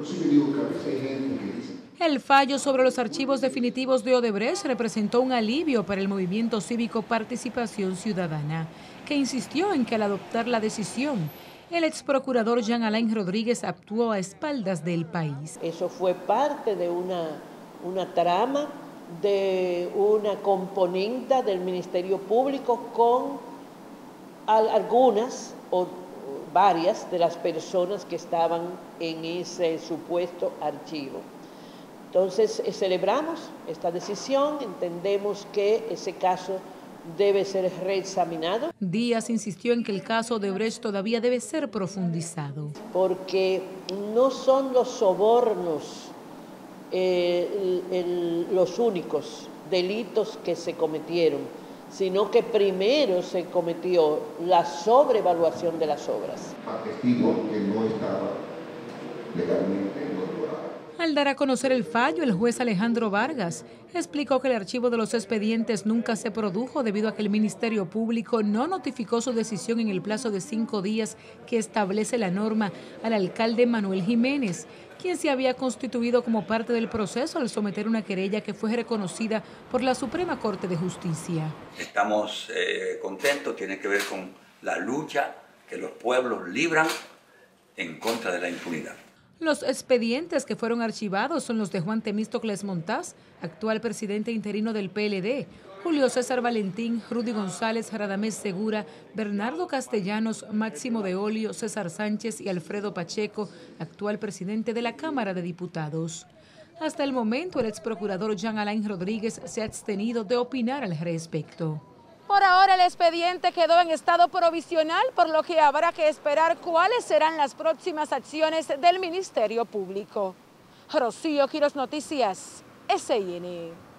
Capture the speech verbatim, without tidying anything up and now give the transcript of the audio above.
eso yo digo que a veces hay gente que dice... El fallo sobre los archivos definitivos de Odebrecht representó un alivio para el movimiento cívico Participación Ciudadana, que insistió en que al adoptar la decisión, el ex procurador Jean Alain Rodríguez actuó a espaldas del país. Eso fue parte de una, una trama, de una componenda del Ministerio Público con algunas o varias de las personas que estaban en ese supuesto archivo. Entonces, eh, celebramos esta decisión, entendemos que ese caso debe ser reexaminado. Díaz insistió en que el caso Odebrecht todavía debe ser profundizado. Porque no son los sobornos eh, el, el, los únicos delitos que se cometieron, sino que primero se cometió la sobrevaluación de las obras. Atestigo que no estaba legalmente incorporado. Al dar a conocer el fallo, el juez Alejandro Vargas explicó que el archivo de los expedientes nunca se produjo debido a que el Ministerio Público no notificó su decisión en el plazo de cinco días que establece la norma al alcalde Manuel Jiménez, quien se había constituido como parte del proceso al someter una querella que fue reconocida por la Suprema Corte de Justicia. Estamos eh, contentos, tiene que ver con la lucha que los pueblos libran en contra de la impunidad. Los expedientes que fueron archivados son los de Juan Temístocles Montaz, actual presidente interino del P L D, Julio César Valentín, Rudy González, Radamés Segura, Bernardo Castellanos, Máximo de Olio, César Sánchez y Alfredo Pacheco, actual presidente de la Cámara de Diputados. Hasta el momento, el ex procurador Jean Alain Rodríguez se ha abstenido de opinar al respecto. Por ahora el expediente quedó en estado provisional, por lo que habrá que esperar cuáles serán las próximas acciones del Ministerio Público. Rocío Quiroz, Noticias S I N.